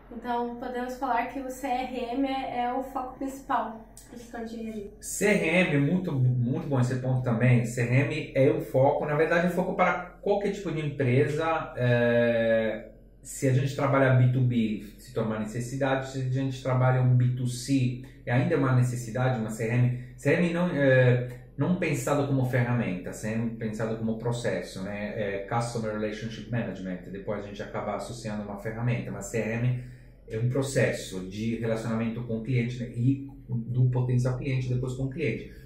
Então, podemos falar que o CRM é o foco principal do setor de engenharia. CRM, muito bom esse ponto também. CRM é o foco, na verdade, é o foco para qualquer tipo de empresa. Se a gente trabalha B2B, se torna uma necessidade. Se a gente trabalha um B2C, é ainda uma necessidade, uma CRM. CRM não pensado como ferramenta, CRM pensado como processo, né? Customer Relationship Management. Depois a gente acaba associando uma ferramenta, mas CRM é um processo de relacionamento com o cliente, né? E do potencial cliente depois com o cliente.